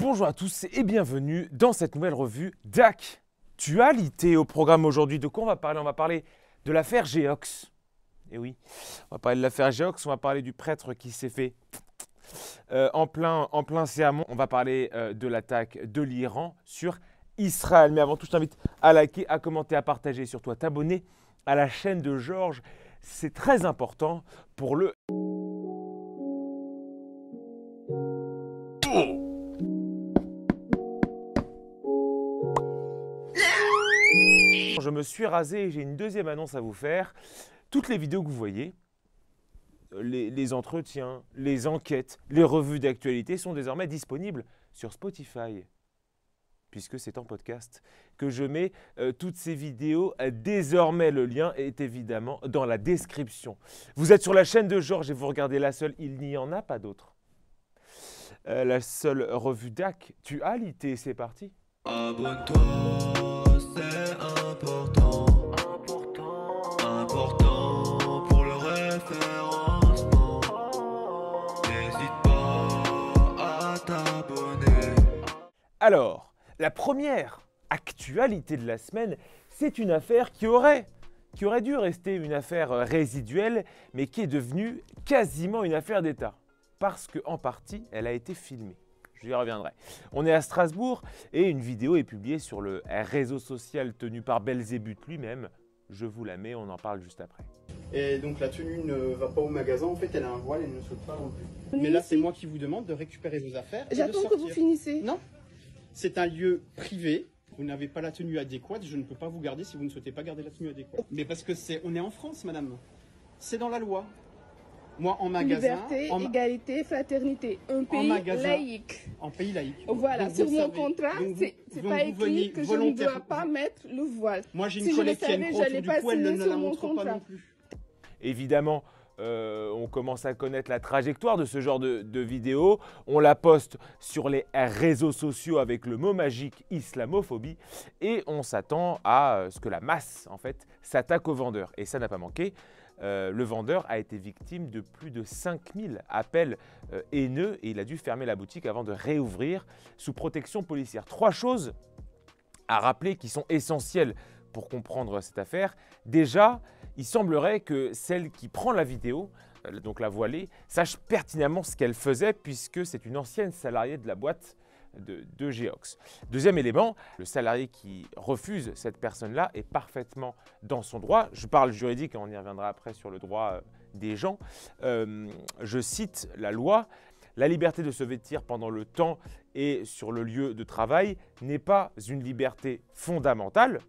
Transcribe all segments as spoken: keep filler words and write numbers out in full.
Bonjour à tous et bienvenue dans cette nouvelle revue d'actualité. Au programme aujourd'hui, de quoi on va parler? On va parler de l'affaire Geox. Et oui, on va parler de l'affaire Geox, on va parler du prêtre qui s'est fait euh, en, plein, en plein sermon. On va parler euh, de l'attaque de l'Iran sur Israël. Mais avant tout, je t'invite à liker, à commenter, à partager et surtout à t'abonner à la chaîne de Georges. C'est très important pour le... Je me suis rasé et j'ai une deuxième annonce à vous faire. Toutes les vidéos que vous voyez, les, les entretiens, les enquêtes, les revues d'actualité sont désormais disponibles sur Spotify, puisque c'est en podcast que je mets euh, toutes ces vidéos. Désormais, le lien est évidemment dans la description. Vous êtes sur la chaîne de Georges et vous regardez la seule, il n'y en a pas d'autre. Euh, la seule revue d'actualité, c'est parti. Abonne-toi, c'est important, important, important pour le référencement. N'hésite pas à t'abonner. Alors, la première actualité de la semaine, c'est une affaire qui aurait, qui aurait dû rester une affaire résiduelle, mais qui est devenue quasiment une affaire d'État. Parce qu'en partie, elle a été filmée. Je y reviendrai. On est à Strasbourg et une vidéo est publiée sur le réseau social tenu par Belzébuth lui-même. Je vous la mets, on en parle juste après. Et donc la tenue ne va pas au magasin, en fait elle a un voile et ne saute pas non plus. Mais là c'est moi qui vous demande de récupérer vos affaires et de J'attends sortir. que vous finissez. Non, c'est un lieu privé. Vous n'avez pas la tenue adéquate, je ne peux pas vous garder si vous ne souhaitez pas garder la tenue adéquate. Mais parce que c'est, on est en France, madame. C'est dans la loi. Moi, en magasin, Liberté, en, égalité, fraternité. Un pays magasin, laïque. en pays laïque. Voilà, Donc, sur vous mon savez. contrat, Donc, vous- c'est c'est donc, pas vous écrit venez que je ne volontaire- dois pas mettre le voile. Moi, j'ai une Si je le collègue qui a une savais, croix j'allais autour du pas cou, elle ne signer la sur mon montre pas contrat. non plus. Évidemment, euh, on commence à connaître la trajectoire de ce genre de, de vidéos. On la poste sur les réseaux sociaux avec le mot magique islamophobie et on s'attend à ce que la masse, en fait, s'attaque aux vendeurs. Et ça n'a pas manqué. Euh, le vendeur a été victime de plus de cinq mille appels euh, haineux et il a dû fermer la boutique avant de réouvrir sous protection policière. Trois choses à rappeler qui sont essentielles pour comprendre cette affaire. Déjà, il semblerait que celle qui prend la vidéo, euh, donc la voilée, sache pertinemment ce qu'elle faisait puisque c'est une ancienne salariée de la boîte de, de Geox. Deuxième élément, le salarié qui refuse cette personne-là est parfaitement dans son droit. Je parle juridique et on y reviendra après sur le droit euh, des gens. Euh, je cite la loi. La liberté de se vêtir pendant le temps et sur le lieu de travail n'est pas une liberté fondamentale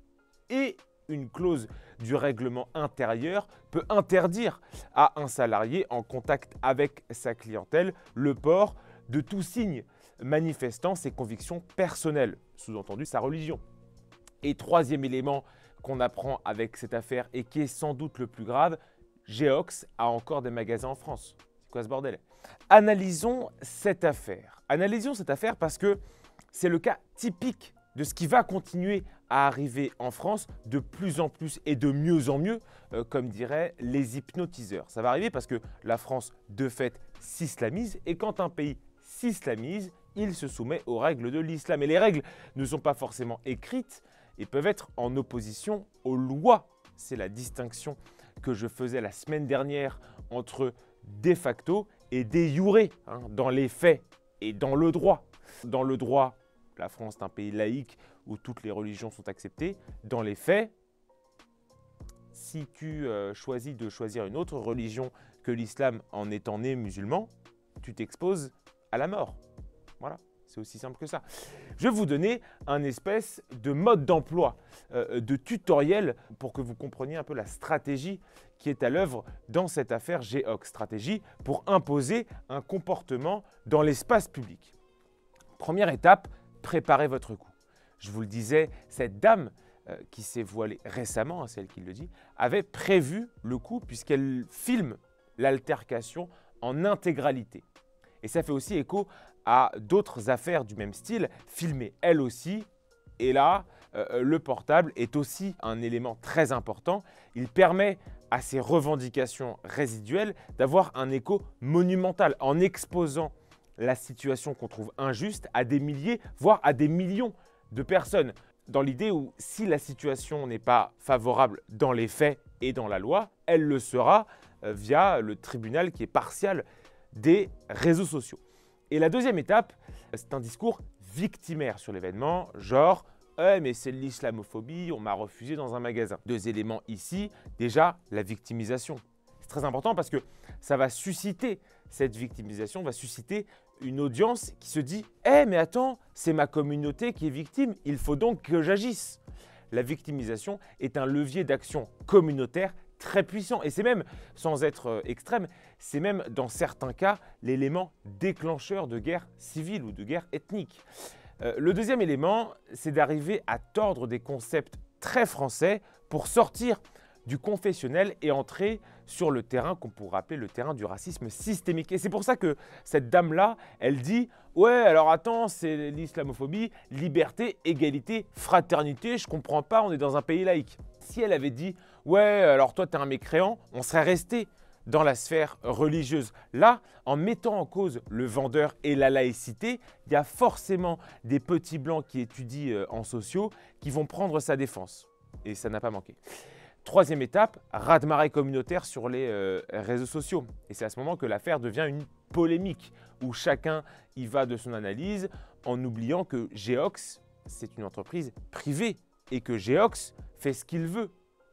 et une clause du règlement intérieur peut interdire à un salarié en contact avec sa clientèle le port de tout signe manifestant ses convictions personnelles, sous-entendu sa religion. Et troisième élément qu'on apprend avec cette affaire et qui est sans doute le plus grave, Geox a encore des magasins en France. C'est quoi ce bordel? Analysons cette affaire. Analysons cette affaire parce que c'est le cas typique de ce qui va continuer à arriver en France de plus en plus et de mieux en mieux, euh, comme diraient les hypnotiseurs. Ça va arriver parce que la France, de fait, s'islamise et quand un pays s'islamise, il se soumet aux règles de l'islam. Et les règles ne sont pas forcément écrites et peuvent être en opposition aux lois. C'est la distinction que je faisais la semaine dernière entre de facto et de jure, hein, dans les faits et dans le droit. Dans le droit, la France est un pays laïque où toutes les religions sont acceptées. Dans les faits, si tu euh, choisis de choisir une autre religion que l'islam en étant né musulman, tu t'exposes à la mort. Voilà, c'est aussi simple que ça. Je vais vous donner un espèce de mode d'emploi, euh, de tutoriel pour que vous compreniez un peu la stratégie qui est à l'œuvre dans cette affaire Geox. Stratégie pour imposer un comportement dans l'espace public. Première étape, préparez votre coup. Je vous le disais, cette dame euh, qui s'est voilée récemment, hein, c'est elle qui le dit, avait prévu le coup puisqu'elle filme l'altercation en intégralité. Et ça fait aussi écho à d'autres affaires du même style, filmées elles aussi. Et là, euh, le portable est aussi un élément très important. Il permet à ces revendications résiduelles d'avoir un écho monumental en exposant la situation qu'on trouve injuste à des milliers, voire à des millions de personnes. Dans l'idée où si la situation n'est pas favorable dans les faits et dans la loi, elle le sera euh, via le tribunal qui est partial des réseaux sociaux. Et la deuxième étape, c'est un discours victimaire sur l'événement, genre « Eh, mais c'est de l'islamophobie, on m'a refusé dans un magasin ». Deux éléments ici, déjà la victimisation. C'est très important parce que ça va susciter, cette victimisation va susciter une audience qui se dit « Eh, mais attends, c'est ma communauté qui est victime, il faut donc que j'agisse ». La victimisation est un levier d'action communautaire très puissant. Et c'est même, sans être euh, extrême, c'est même dans certains cas l'élément déclencheur de guerre civile ou de guerre ethnique. Euh, le deuxième élément, c'est d'arriver à tordre des concepts très français pour sortir du confessionnel et entrer sur le terrain qu'on pourrait appeler le terrain du racisme systémique. Et c'est pour ça que cette dame-là, elle dit « Ouais, alors attends, c'est l'islamophobie, liberté, égalité, fraternité, je comprends pas, on est dans un pays laïque. » Si elle avait dit « Ouais, alors toi, t'es un mécréant », on serait resté dans la sphère religieuse. Là, en mettant en cause le vendeur et la laïcité, il y a forcément des petits blancs qui étudient en sociaux qui vont prendre sa défense. Et ça n'a pas manqué. Troisième étape, raz-de-marée communautaire sur les euh, réseaux sociaux. Et c'est à ce moment que l'affaire devient une polémique, où chacun y va de son analyse, en oubliant que Geox, c'est une entreprise privée, et que Geox fait ce qu'il veut.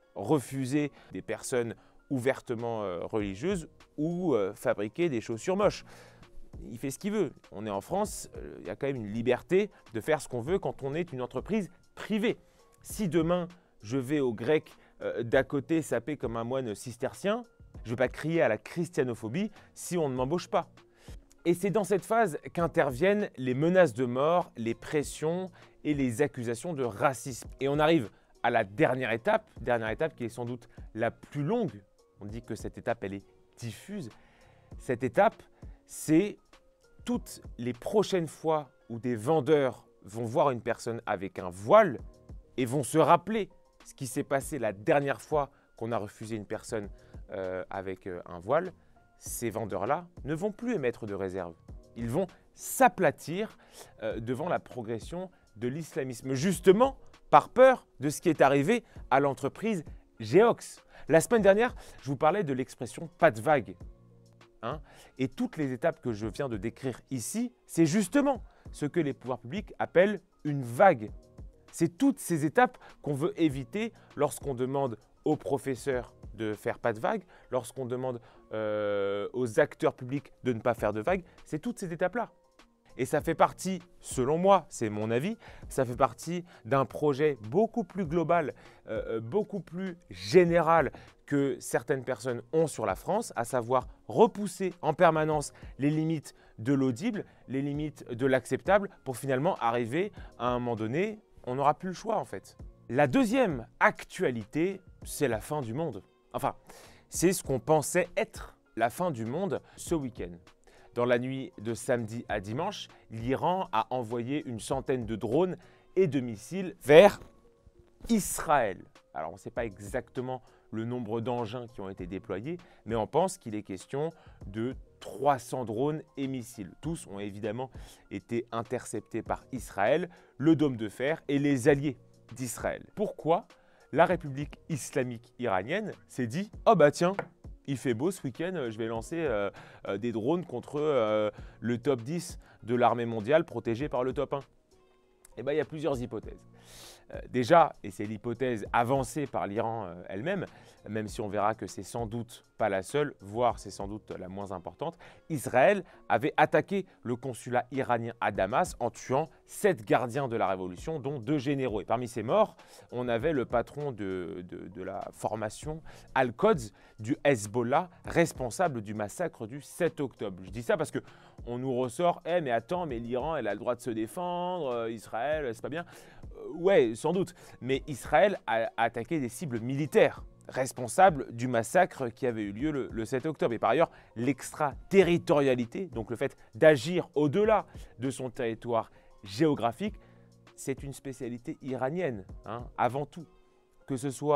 Refuser des personnes ouvertement euh, religieuses ou euh, fabriquer des chaussures moches. Il fait ce qu'il veut. On est en France, euh, il y a quand même une liberté de faire ce qu'on veut quand on est une entreprise privée. Si demain, je vais au grec euh, d'à côté saper comme un moine cistercien, je ne vais pas crier à la christianophobie si on ne m'embauche pas. Et c'est dans cette phase qu'interviennent les menaces de mort, les pressions et les accusations de racisme. Et on arrive à la dernière étape, dernière étape qui est sans doute la plus longue. On dit que cette étape, elle est diffuse. Cette étape, c'est toutes les prochaines fois où des vendeurs vont voir une personne avec un voile et vont se rappeler ce qui s'est passé la dernière fois qu'on a refusé une personne euh, avec euh, un voile. Ces vendeurs-là ne vont plus émettre de réserve. Ils vont s'aplatir euh, devant la progression de l'islamisme, justement par peur de ce qui est arrivé à l'entreprise Geox. La semaine dernière, je vous parlais de l'expression « pas de vague ». Hein, et toutes les étapes que je viens de décrire ici, c'est justement ce que les pouvoirs publics appellent une vague. C'est toutes ces étapes qu'on veut éviter lorsqu'on demande aux professeurs de faire pas de vague, lorsqu'on demande euh, aux acteurs publics de ne pas faire de vague. C'est toutes ces étapes-là. Et ça fait partie, selon moi, c'est mon avis, ça fait partie d'un projet beaucoup plus global, euh, beaucoup plus général que certaines personnes ont sur la France, à savoir repousser en permanence les limites de l'audible, les limites de l'acceptable, pour finalement arriver à un moment donné, on n'aura plus le choix en fait. La deuxième actualité, c'est la fin du monde. Enfin, c'est ce qu'on pensait être la fin du monde ce week-end. Dans la nuit de samedi à dimanche, l'Iran a envoyé une centaine de drones et de missiles vers Israël. Alors, on ne sait pas exactement le nombre d'engins qui ont été déployés, mais on pense qu'il est question de trois cents drones et missiles. Tous ont évidemment été interceptés par Israël, le Dôme de Fer et les alliés d'Israël. Pourquoi la République islamique iranienne s'est dit « Oh bah tiens, il fait beau ce week-end, je vais lancer euh, euh, des drones contre euh, le top dix de l'armée mondiale protégé par le top un ». Eh bien, il y a plusieurs hypothèses. Euh, déjà, et c'est l'hypothèse avancée par l'Iran euh, elle-même, même si on verra que c'est sans doute pas la seule, voire c'est sans doute la moins importante, Israël avait attaqué le consulat iranien à Damas en tuant sept gardiens de la révolution, dont deux généraux. Et parmi ces morts, on avait le patron de, de, de la formation Al-Quds du Hezbollah, responsable du massacre du sept octobre. Je dis ça parce qu'on nous ressort eh, « mais attends, mais l'Iran, elle a le droit de se défendre, euh, Israël, c'est pas bien euh, ». Ouais, sans doute, mais Israël a, a attaqué des cibles militaires responsable du massacre qui avait eu lieu le, le sept octobre. Et par ailleurs, l'extraterritorialité, donc le fait d'agir au-delà de son territoire géographique, c'est une spécialité iranienne, hein, avant tout. Que ce soit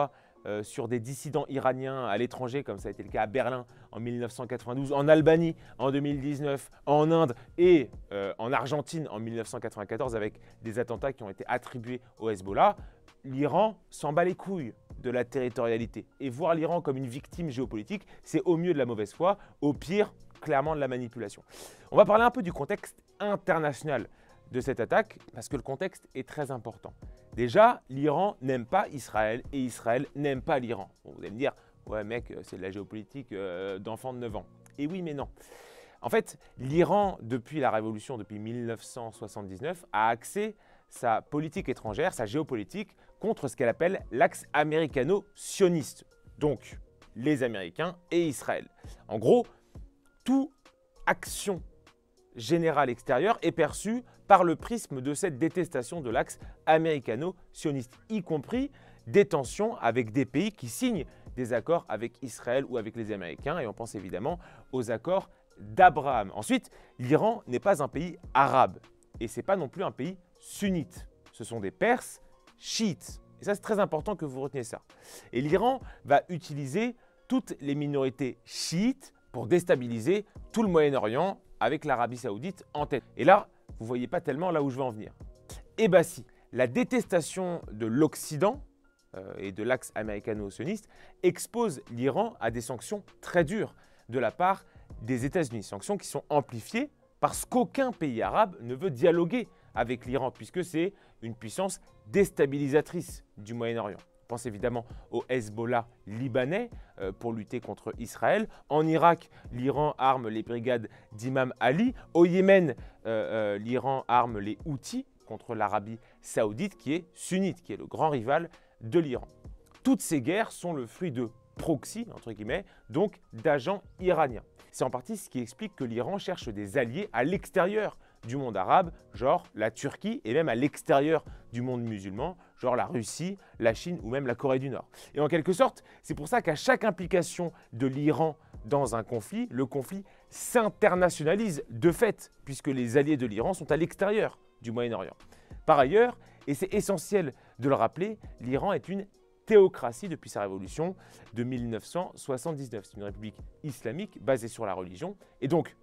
euh, sur des dissidents iraniens à l'étranger, comme ça a été le cas à Berlin en mille neuf cent quatre-vingt-douze, en Albanie en deux mille dix-neuf, en Inde et euh, en Argentine en mille neuf cent quatre-vingt-quatorze avec des attentats qui ont été attribués au Hezbollah, l'Iran s'en bat les couilles de la territorialité. Et voir l'Iran comme une victime géopolitique, c'est au mieux de la mauvaise foi, au pire, clairement de la manipulation. On va parler un peu du contexte international de cette attaque, parce que le contexte est très important. Déjà, l'Iran n'aime pas Israël et Israël n'aime pas l'Iran. Bon, vous allez me dire, ouais mec, c'est de la géopolitique euh, d'enfant de neuf ans. Et oui, mais non. En fait, l'Iran, depuis la révolution, depuis mille neuf cent soixante-dix-neuf, a axé sa politique étrangère, sa géopolitique, contre ce qu'elle appelle l'axe américano-sioniste. Donc, les Américains et Israël. En gros, toute action générale extérieure est perçue par le prisme de cette détestation de l'axe américano-sioniste, y compris des tensions avec des pays qui signent des accords avec Israël ou avec les Américains, et on pense évidemment aux accords d'Abraham. Ensuite, l'Iran n'est pas un pays arabe, et ce n'est pas non plus un pays sunnite. Ce sont des Perses chiites. Et ça, c'est très important que vous reteniez ça. Et l'Iran va utiliser toutes les minorités chiites pour déstabiliser tout le Moyen-Orient avec l'Arabie Saoudite en tête. Et là, vous ne voyez pas tellement là où je veux en venir. Eh bien si, la détestation de l'Occident euh, et de l'axe américano-sioniste expose l'Iran à des sanctions très dures de la part des États-Unis. Sanctions qui sont amplifiées parce qu'aucun pays arabe ne veut dialoguer avec l'Iran, puisque c'est une puissance déstabilisatrice du Moyen-Orient. On pense évidemment au Hezbollah libanais euh, pour lutter contre Israël. En Irak, l'Iran arme les brigades d'Imam Ali. Au Yémen, euh, euh, l'Iran arme les Houthis contre l'Arabie Saoudite, qui est sunnite, qui est le grand rival de l'Iran. Toutes ces guerres sont le fruit de proxy, entre guillemets, donc d'agents iraniens. C'est en partie ce qui explique que l'Iran cherche des alliés à l'extérieur du monde arabe, genre la Turquie, et même à l'extérieur du monde musulman, genre la Russie, la Chine ou même la Corée du Nord. Et en quelque sorte, c'est pour ça qu'à chaque implication de l'Iran dans un conflit, le conflit s'internationalise de fait, puisque les alliés de l'Iran sont à l'extérieur du Moyen-Orient. Par ailleurs, et c'est essentiel de le rappeler, l'Iran est une théocratie depuis sa révolution de mille neuf cent soixante-dix-neuf. C'est une république islamique basée sur la religion. Et donc,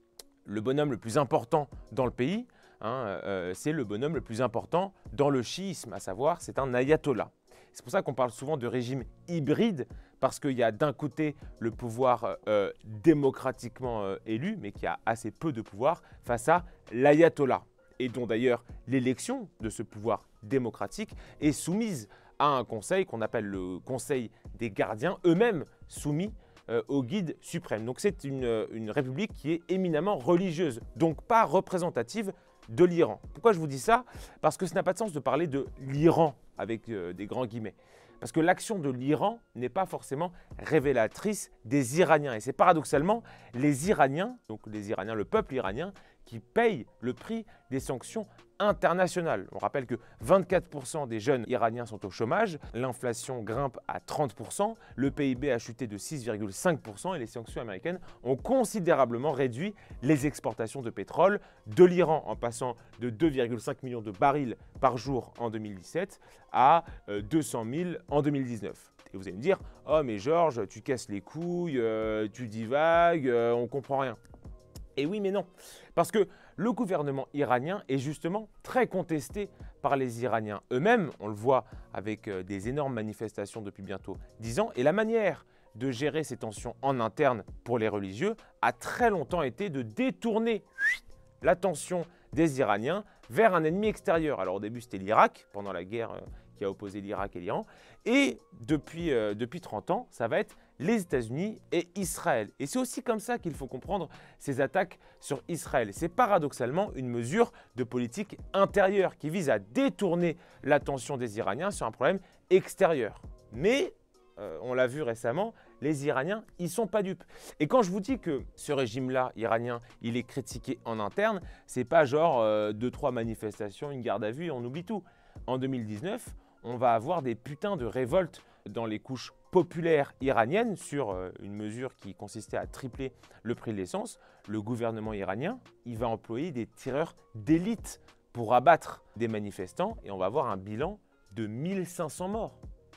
le bonhomme le plus important dans le pays, hein, euh, c'est le bonhomme le plus important dans le chiisme, à savoir, c'est un ayatollah. C'est pour ça qu'on parle souvent de régime hybride, parce qu'il y a d'un côté le pouvoir euh, démocratiquement euh, élu, mais qui a assez peu de pouvoir, face à l'ayatollah. Et dont d'ailleurs l'élection de ce pouvoir démocratique est soumise à un conseil qu'on appelle le Conseil des gardiens, eux-mêmes soumis euh, au guide suprême. Donc c'est une, une république qui est éminemment religieuse, donc pas représentative de l'Iran. Pourquoi je vous dis ça? Parce que ça n'a pas de sens de parler de l'Iran avec euh, des grands guillemets. Parce que l'action de l'Iran n'est pas forcément révélatrice des Iraniens. Et c'est paradoxalement les Iraniens, donc les Iraniens, le peuple iranien, qui payent le prix des sanctions internationales. On rappelle que vingt-quatre pour cent des jeunes iraniens sont au chômage, l'inflation grimpe à trente pour cent, le P I B a chuté de six virgule cinq pour cent et les sanctions américaines ont considérablement réduit les exportations de pétrole de l'Iran en passant de deux virgule cinq millions de barils par jour en deux mille dix-sept à deux cent mille en deux mille dix-neuf. Et vous allez me dire « Oh mais Georges, tu casses les couilles, euh, tu divagues, euh, on ne comprend rien ». Et oui mais non, parce que le gouvernement iranien est justement très contesté par les Iraniens eux-mêmes. On le voit avec des énormes manifestations depuis bientôt dix ans. Et la manière de gérer ces tensions en interne pour les religieux a très longtemps été de détourner l'attention des Iraniens vers un ennemi extérieur. Alors au début c'était l'Irak, pendant la guerre qui a opposé l'Irak et l'Iran. Et depuis, euh, depuis trente ans, ça va être les États-Unis et Israël. Et c'est aussi comme ça qu'il faut comprendre ces attaques sur Israël. C'est paradoxalement une mesure de politique intérieure qui vise à détourner l'attention des Iraniens sur un problème extérieur. Mais, euh, on l'a vu récemment, les Iraniens, ils ne sont pas dupes. Et quand je vous dis que ce régime-là, iranien, il est critiqué en interne, c'est pas genre euh, deux, trois manifestations, une garde à vue et on oublie tout. En deux mille dix-neuf, on va avoir des putains de révoltes dans les couches populaires iraniennes sur euh, une mesure qui consistait à tripler le prix de l'essence. Le gouvernement iranien, il va employer des tireurs d'élite pour abattre des manifestants et on va avoir un bilan de mille cinq cents morts.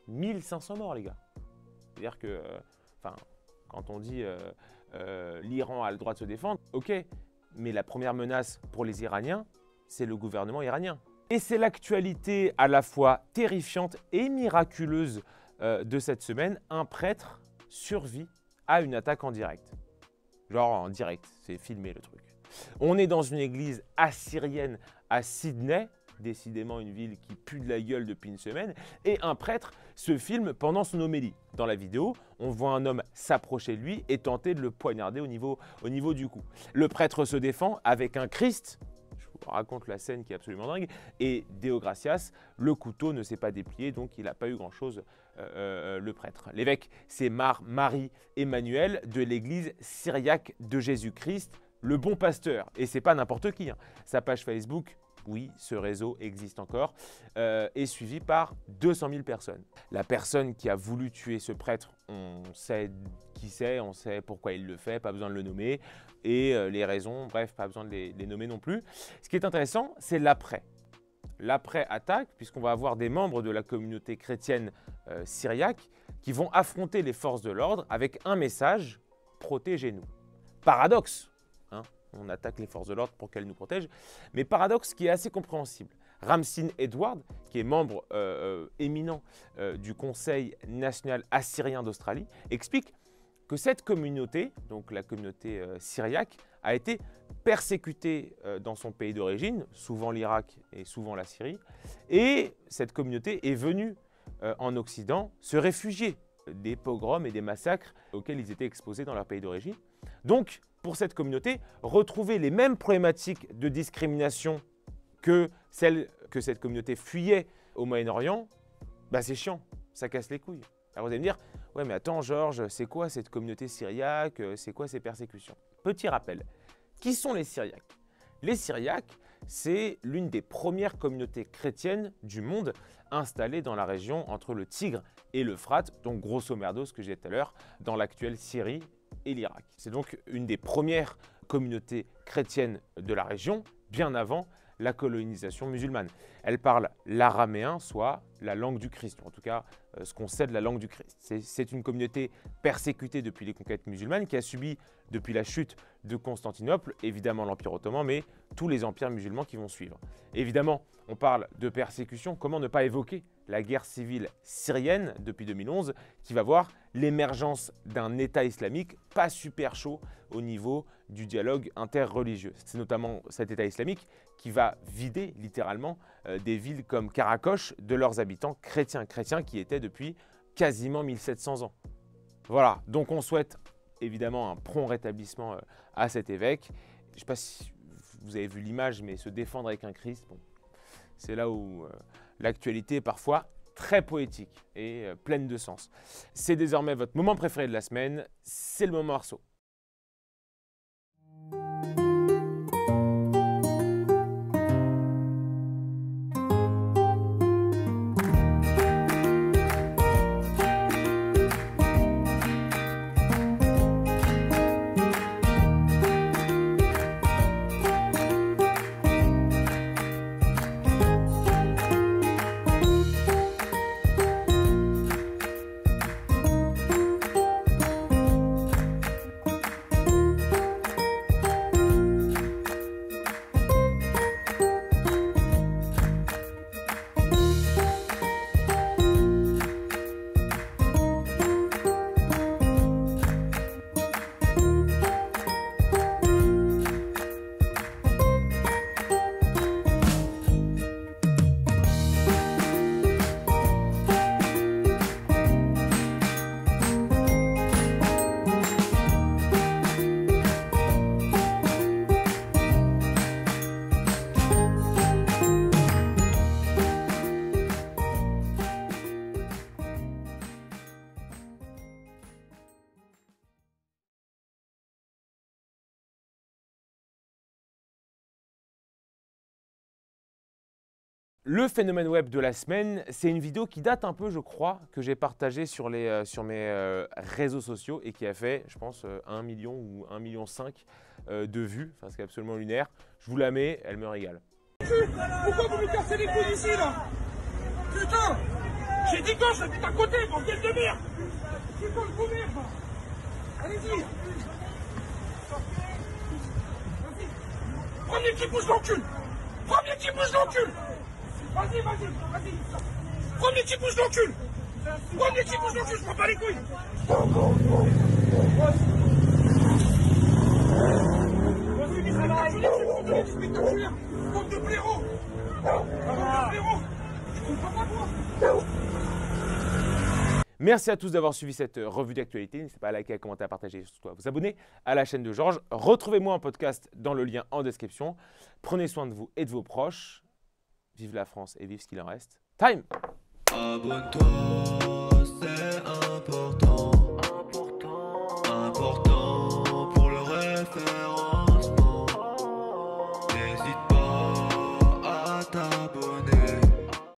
mille cinq cents morts, les gars. C'est-à-dire que, euh, enfin, quand on dit euh, euh, l'Iran a le droit de se défendre, ok, mais la première menace pour les Iraniens, c'est le gouvernement iranien. Et c'est l'actualité à la fois terrifiante et miraculeuse euh, de cette semaine. Un prêtre survit à une attaque en direct. Genre en direct, c'est filmé le truc. On est dans une église assyrienne à Sydney, décidément une ville qui pue de la gueule depuis une semaine, et un prêtre se filme pendant son homélie. Dans la vidéo, on voit un homme s'approcher de lui et tenter de le poignarder au niveau, au niveau du cou. Le prêtre se défend avec un Christ, je vous raconte la scène qui est absolument dingue, et Deo Gracias, le couteau ne s'est pas déplié, donc il n'a pas eu grand-chose, euh, euh, le prêtre. L'évêque, c'est Mar Marie Emmanuel de l'église syriaque de Jésus-Christ, le bon pasteur. Et c'est pas n'importe qui, hein. Sa page Facebook, oui, ce réseau existe encore, euh, est suivi par deux cent mille personnes. La personne qui a voulu tuer ce prêtre, on sait qui c'est, on sait pourquoi il le fait, pas besoin de le nommer, et euh, les raisons, bref, pas besoin de les, les nommer non plus. Ce qui est intéressant, c'est l'après. L'après-attaque, puisqu'on va avoir des membres de la communauté chrétienne euh, syriaque qui vont affronter les forces de l'ordre avec un message « Protégez-nous ». Paradoxe, hein, on attaque les forces de l'ordre pour qu'elles nous protègent, mais paradoxe qui est assez compréhensible. Ramsin Edward, qui est membre euh, euh, éminent euh, du Conseil national assyrien d'Australie, explique que cette communauté, donc la communauté euh, syriaque, a été persécutée euh, dans son pays d'origine, souvent l'Irak et souvent la Syrie, et cette communauté est venue euh, en Occident se réfugier des pogroms et des massacres auxquels ils étaient exposés dans leur pays d'origine. Donc, pour cette communauté, retrouver les mêmes problématiques de discrimination que celles que cette communauté fuyait au Moyen-Orient, bah c'est chiant, ça casse les couilles. Alors vous allez me dire, ouais mais attends Georges, c'est quoi cette communauté syriaque, c'est quoi ces persécutions? Petit rappel, qui sont les Syriaques? Les Syriaques, c'est l'une des premières communautés chrétiennes du monde installées dans la région entre le Tigre et l'Euphrate, donc grosso merdo ce que j'ai dit tout à l'heure, dans l'actuelle Syrie et l'Irak. C'est donc une des premières communautés chrétiennes de la région, bien avant la colonisation musulmane. Elle parle l'araméen, soit la langue du Christ, en tout cas euh, ce qu'on sait de la langue du Christ. C'est une communauté persécutée depuis les conquêtes musulmanes qui a subi, depuis la chute de Constantinople, évidemment l'Empire ottoman, mais tous les empires musulmans qui vont suivre. Évidemment, on parle de persécution, comment ne pas évoquer la guerre civile syrienne depuis deux mille onze, qui va voir l'émergence d'un État islamique pas super chaud au niveau du dialogue interreligieux. C'est notamment cet État islamique qui va vider littéralement euh, des villes comme Karakosh de leurs habitants chrétiens, chrétiens qui étaient depuis quasiment mille sept cents ans. Voilà, donc on souhaite évidemment un prompt rétablissement euh, à cet évêque. Je ne sais pas si vous avez vu l'image, mais se défendre avec un Christ, bon, c'est là où euh, l'actualité est parfois très poétique et euh, pleine de sens. C'est désormais votre moment préféré de la semaine, c'est le moment Arceau. Le phénomène web de la semaine, c'est une vidéo qui date un peu, je crois, que j'ai partagée sur, les, euh, sur mes euh, réseaux sociaux et qui a fait, je pense, euh, un million ou un virgule cinq million euh, de vues. Enfin, c'est absolument lunaire. Je vous la mets, elle me régale. Pourquoi vous me cassez les couilles ici, là? Putain! J'ai dit gauche, j'habite à côté, bordel de merde. C'est quoi le gros merde? Allez-y. Premier qui bouge l'encul. Premier qui bouge l'encul. Vas-y, vas-y, vas-y. Premier qui bouge l'encul. Premier qui bouge l'encul, je prends pas les couilles. Vas-y, mais c'est pas joli, c'est trop de spectaculaire. Faute de blaireau. Faute de blaireau. Je comprends pas toi. Merci à tous d'avoir suivi cette revue d'actualité. N'hésitez pas à liker, à commenter, à partager, surtout à vous abonner à la chaîne de Georges. Retrouvez-moi en podcast dans le lien en description. Prenez soin de vous et de vos proches. Vive la France et vive ce qu'il en reste. Time! Abonne-toi.